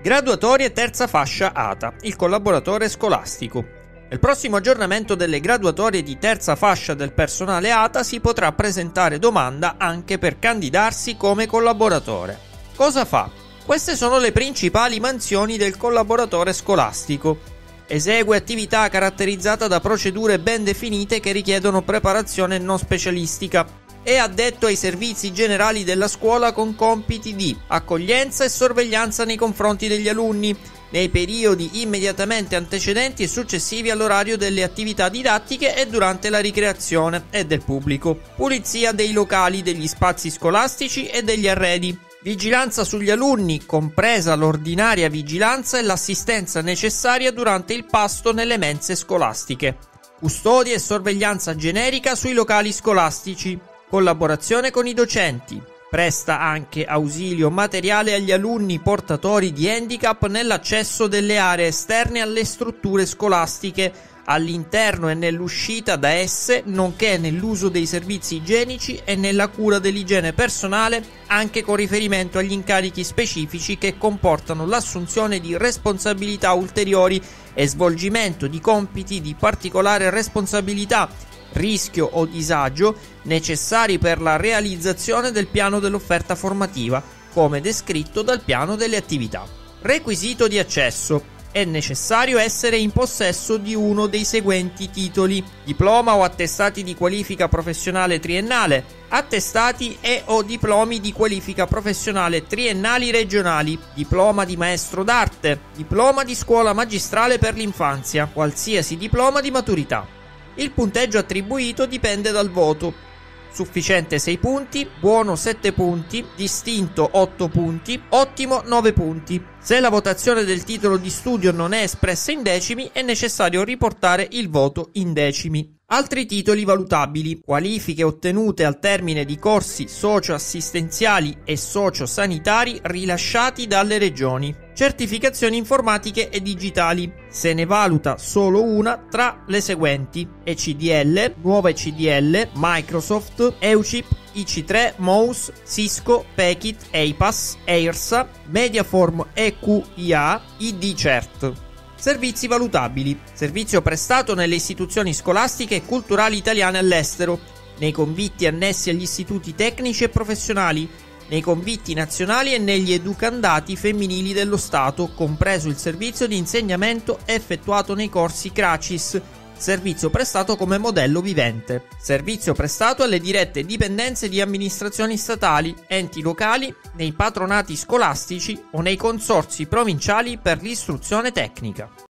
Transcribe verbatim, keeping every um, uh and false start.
Graduatorie terza fascia A T A, il collaboratore scolastico. Nel prossimo aggiornamento delle graduatorie di terza fascia del personale A T A si potrà presentare domanda anche per candidarsi come collaboratore. Cosa fa? Queste sono le principali mansioni del collaboratore scolastico. Esegue attività caratterizzata da procedure ben definite che richiedono preparazione non specialistica. È addetto ai servizi generali della scuola con compiti di accoglienza e sorveglianza nei confronti degli alunni, nei periodi immediatamente antecedenti e successivi all'orario delle attività didattiche e durante la ricreazione e del pubblico, pulizia dei locali, degli spazi scolastici e degli arredi, vigilanza sugli alunni, compresa l'ordinaria vigilanza e l'assistenza necessaria durante il pasto nelle mense scolastiche, custodia e sorveglianza generica sui locali scolastici, collaborazione con i docenti, presta anche ausilio materiale agli alunni portatori di handicap nell'accesso delle aree esterne alle strutture scolastiche, all'interno e nell'uscita da esse, nonché nell'uso dei servizi igienici e nella cura dell'igiene personale, anche con riferimento agli incarichi specifici che comportano l'assunzione di responsabilità ulteriori e svolgimento di compiti di particolare responsabilità, rischio o disagio necessari per la realizzazione del piano dell'offerta formativa, come descritto dal piano delle attività. Requisito di accesso. È necessario essere in possesso di uno dei seguenti titoli: diploma o attestati di qualifica professionale triennale, attestati e o diplomi di qualifica professionale triennali regionali, diploma di maestro d'arte, diploma di scuola magistrale per l'infanzia, qualsiasi diploma di maturità. Il punteggio attribuito dipende dal voto. Sufficiente sei punti, buono sette punti, distinto otto punti, ottimo nove punti. Se la votazione del titolo di studio non è espressa in decimi, è necessario riportare il voto in decimi. Altri titoli valutabili: qualifiche ottenute al termine di corsi socio-assistenziali e socio-sanitari rilasciati dalle regioni, certificazioni informatiche e digitali. Se ne valuta solo una tra le seguenti: E C D L, Nuova E C D L, Microsoft, E U C I P, I C tre, M O U S, Cisco, Pekit, E I P A S, EIRSA, Mediaform E Q I A, I D Cert. Servizi valutabili: servizio prestato nelle istituzioni scolastiche e culturali italiane all'estero, nei convitti annessi agli istituti tecnici e professionali, nei convitti nazionali e negli educandati femminili dello Stato, compreso il servizio di insegnamento effettuato nei corsi CRACIS, servizio prestato come modello vivente, servizio prestato alle dirette dipendenze di amministrazioni statali, enti locali, nei patronati scolastici o nei consorzi provinciali per l'istruzione tecnica.